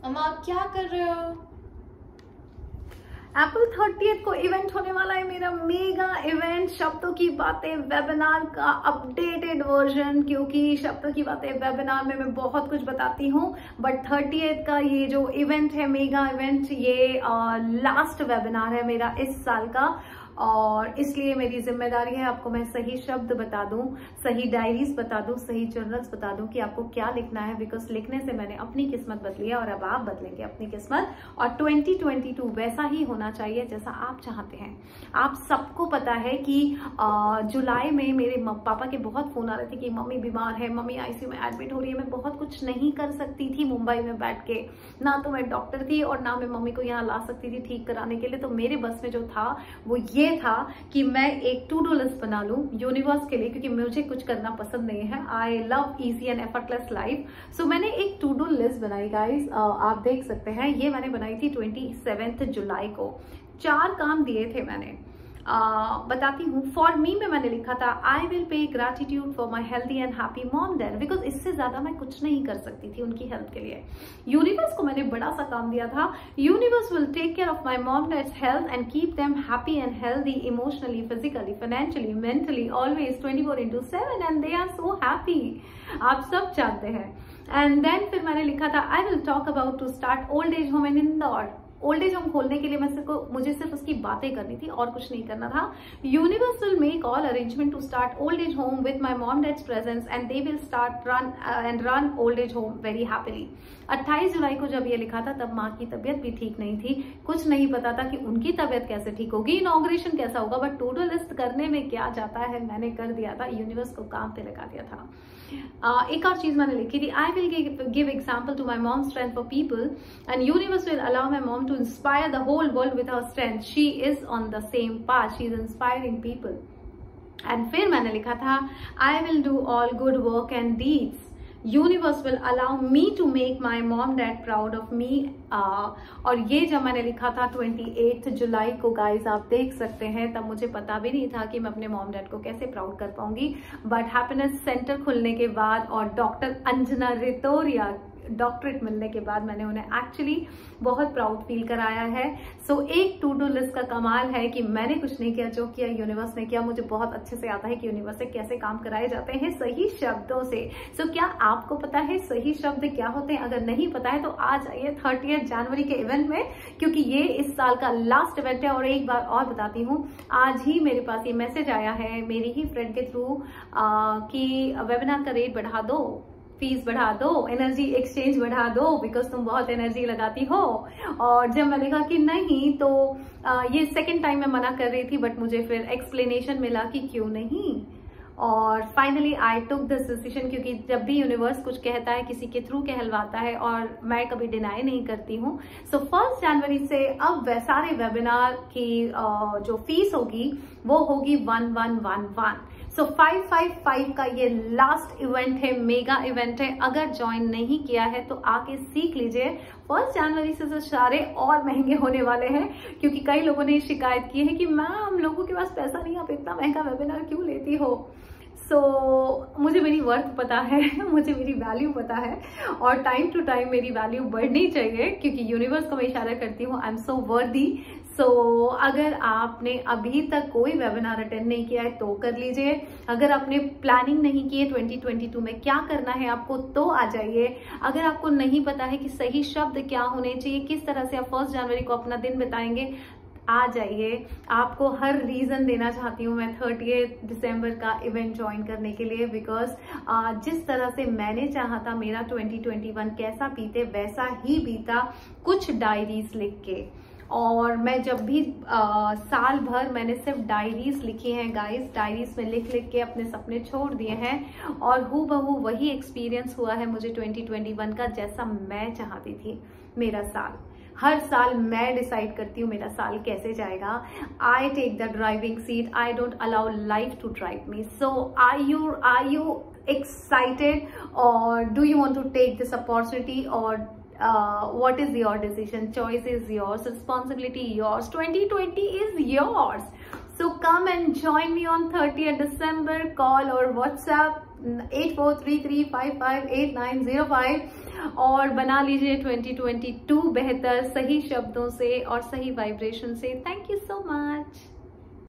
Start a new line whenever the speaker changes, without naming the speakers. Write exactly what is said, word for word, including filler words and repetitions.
अम्मा आप क्या कर रहे हो?
अप्रैल थर्टियथ को इवेंट होने वाला है मेरा मेगा इवेंट शब्दों की बातें वेबिनार का अपडेटेड वर्जन, क्योंकि शब्दों की बातें वेबिनार में मैं बहुत कुछ बताती हूँ, बट थर्टियथ का ये जो इवेंट है मेगा इवेंट, ये लास्ट वेबिनार है मेरा इस साल का, और इसलिए मेरी जिम्मेदारी है आपको मैं सही शब्द बता दूं, सही डायरीज बता दूं, सही जर्नल्स बता दूं कि आपको क्या लिखना है, बिकॉज लिखने से मैंने अपनी किस्मत बदली है और अब आप बदलेंगे अपनी किस्मत। और ट्वेंटी ट्वेंटी टू वैसा ही होना चाहिए जैसा आप चाहते हैं। आप सबको पता है कि जुलाई में मेरे पापा के बहुत फोन आ रहे थे कि मम्मी बीमार है, मम्मी आईसीयू में एडमिट हो रही है। मैं बहुत कुछ नहीं कर सकती थी मुंबई में बैठ के, ना तो मैं डॉक्टर थी और ना मैं मम्मी को यहाँ ला सकती थी ठीक कराने के लिए। तो मेरे बस में जो था वो ये था कि मैं एक टू डू लिस्ट बना लूं यूनिवर्स के लिए, क्योंकि मुझे कुछ करना पसंद नहीं है। I love easy and effortless life. So मैंने एक टू डू लिस्ट बनाई गाइस, आप देख सकते हैं। ये मैंने बनाई थी ट्वेंटी सेवेंथ जुलाई को। चार काम दिए थे मैंने, Uh, बताती हूँ। फॉर मी में मैंने लिखा था I will pay gratitude for my healthy and happy mom dad, because इससे ज्यादा मैं कुछ नहीं कर सकती थी उनकी हेल्थ के लिए। यूनिवर्स को मैंने बड़ा सा काम दिया था, universe will take care of my mom dad's health and keep them happy and healthy emotionally, physically, financially, mentally, always twenty four into seven and they are so happy. आप सब चाहते हैं। एंड देन फिर मैंने लिखा था I will talk about to start old age home in Indore. Old age home खोलने के लिए मैं सिर्फ मुझे सिर्फ उसकी बातें करनी थी और कुछ नहीं करना था। Universe will make all arrangement to start old age home with my mom dad's presence and they will start run and run old age home very happily. अट्ठाईस जुलाई को जब ये लिखा था तब माँ की तबीयत भी ठीक नहीं थी, कुछ नहीं पता था कि उनकी तबीयत कैसे ठीक होगी, इनॉग्रेशन कैसा होगा, बट टू डू लिस्ट करने में क्या जाता है, मैंने कर दिया था, यूनिवर्स को काम पे लगा दिया था। Uh, एक और चीज मैंने लिखी थी I will give example to my mom strength for people and universe will allow my mom to inspire the whole world with her strength. She is on the same path, she is inspiring people. And फिर मैंने लिखा था I will do all good work and deeds, universe will allow me to make my mom dad proud of me. और ये जब मैंने लिखा था ट्वेंटी एट जुलाई को गाइज, आप देख सकते हैं, तब मुझे पता भी नहीं था कि मैं अपने मॉम डैड को कैसे प्राउड कर पाऊंगी। बट हैप्पीनेस सेंटर खुलने के बाद और डॉक्टर अंजना रितोरिया डॉक्टरेट मिलने के बाद मैंने उन्हें एक्चुअली बहुत प्राउड फील कराया है। सो so, एक टू डू लिस्ट का कमाल है कि मैंने कुछ नहीं किया, जो किया यूनिवर्स ने किया। मुझे बहुत अच्छे से आता है कि यूनिवर्स से कैसे काम कराए जाते हैं सही शब्दों से। सो so, क्या आपको पता है सही शब्द क्या होते हैं? अगर नहीं पता है तो आ जाइए थर्टियथ जनवरी के इवेंट में, क्योंकि ये इस साल का लास्ट इवेंट है। और एक बार और बताती हूँ, आज ही मेरे पास ये मैसेज आया है मेरी ही फ्रेंड के थ्रू कि वेबिनार का रेट बढ़ा दो, फीस बढ़ा दो, एनर्जी एक्सचेंज बढ़ा दो, बिकॉज तुम बहुत एनर्जी लगाती हो। और जब मैंने कहा कि नहीं, तो आ, ये सेकंड टाइम मैं मना कर रही थी, बट मुझे फिर एक्सप्लेनेशन मिला कि क्यों नहीं। और finally I took this decision, क्योंकि जब भी यूनिवर्स कुछ कहता है किसी के थ्रू कहलवाता है और मैं कभी डिनाई नहीं करती हूँ। सो फर्स्ट जनवरी से अब सारे वेबिनार की जो फीस होगी वो होगी one one one one. So five five five का ये लास्ट इवेंट है, मेगा इवेंट है। अगर ज्वाइन नहीं किया है तो आके सीख लीजिए। फर्स्ट जनवरी से तो सारे और महंगे होने वाले हैं, क्योंकि कई लोगों ने शिकायत की है कि मैम हम लोगों के पास पैसा नहीं, आप इतना महंगा वेबिनार क्यों लेती हो। सो so, मुझे मेरी वर्थ पता है, मुझे मेरी वैल्यू पता है, और टाइम टू टाइम मेरी वैल्यू बढ़नी चाहिए, क्योंकि यूनिवर्स को मैं इशारा करती हूँ आई एम सो वर्दी। सो अगर आपने अभी तक कोई वेबिनार अटेंड नहीं किया है तो कर लीजिए। अगर आपने प्लानिंग नहीं की है ट्वेंटी ट्वेंटी टू में क्या करना है आपको, तो आ जाइए। अगर आपको नहीं पता है कि सही शब्द क्या होने चाहिए, किस तरह से आप फर्स्ट जनवरी को अपना दिन बिताएंगे, आ जाइए। आपको हर रीजन देना चाहती हूँ मैं थर्टियथ दिसंबर का इवेंट ज्वाइन करने के लिए, बिकॉज जिस तरह से मैंने चाहा था मेरा ट्वेंटी ट्वेंटी वन कैसा बीते वैसा ही बीता, कुछ डायरीज लिख के। और मैं जब भी आ, साल भर मैंने सिर्फ डायरीज लिखी हैं गाइस, डायरीज में लिख लिख के अपने सपने छोड़ दिए हैं, और हूबहू वही एक्सपीरियंस हुआ है मुझे ट्वेंटी ट्वेंटी वन का, जैसा मैं चाहती थी मेरा साल। हर साल मैं डिसाइड करती हूँ मेरा साल कैसे जाएगा। I take the driving seat, I don't allow life to drive me. So are you are you excited, और do you want to take this opportunity, और Uh, what is your decision? Choice is yours, responsibility yours, twenty twenty is yours. So come and join me on thirtieth December. Call or WhatsApp eight four three three five five eight nine zero five. और बना लीजिए twenty twenty two बेहतर, सही शब्दों से और सही vibration से। Thank you so much.